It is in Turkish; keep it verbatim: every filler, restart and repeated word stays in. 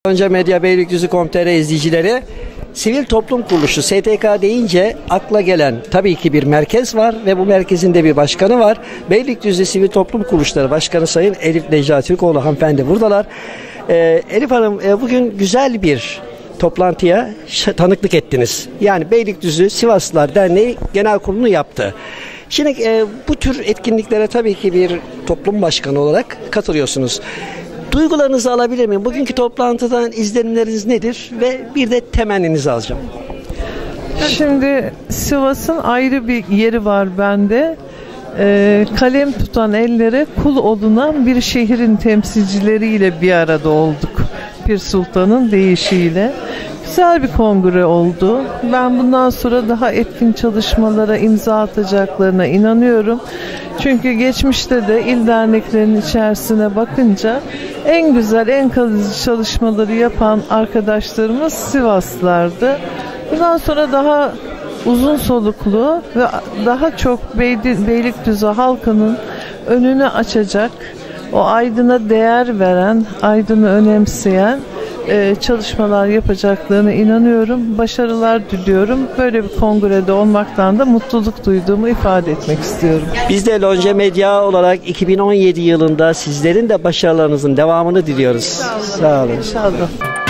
Lonca Medya Beylikdüzü nokta com nokta tr izleyicileri, sivil toplum kuruluşu S T K deyince akla gelen tabii ki bir merkez var ve bu merkezin de bir başkanı var. Beylikdüzü Sivil Toplum Kuruluşları Başkanı Sayın Elif Necla Türkoğlu hanımefendi buradalar. Ee, Elif Hanım, e, bugün güzel bir toplantıya tanıklık ettiniz. Yani Beylikdüzü Sivaslılar Derneği Genel Kurulu'nu yaptı. Şimdi e, bu tür etkinliklere tabii ki bir toplum başkanı olarak katılıyorsunuz. Duygularınızı alabilir miyim? Bugünkü toplantıdan izlenimleriniz nedir? Ve bir de temenninizi alacağım. Şimdi Sivas'ın ayrı bir yeri var bende. Ee, kalem tutan ellere kul olunan bir şehrin temsilcileriyle bir arada olduk. Pir Sultan'ın deyişiyle. Güzel bir kongre oldu. Ben bundan sonra daha etkin çalışmalara imza atacaklarına inanıyorum. Çünkü geçmişte de il derneklerinin içerisine bakınca en güzel, en kalıcı çalışmaları yapan arkadaşlarımız Sivaslılardı. Bundan sonra daha uzun soluklu ve daha çok Beylikdüzü halkının önünü açacak, o Aydın'a değer veren, Aydın'ı önemseyen çalışmalar yapacaklarına inanıyorum. Başarılar diliyorum. Böyle bir kongrede olmaktan da mutluluk duyduğumu ifade etmek istiyorum. Biz de Lonca Medya olarak iki bin on yedi yılında sizlerin de başarılarınızın devamını diliyoruz. İnşallah. Sağ olun. İnşallah.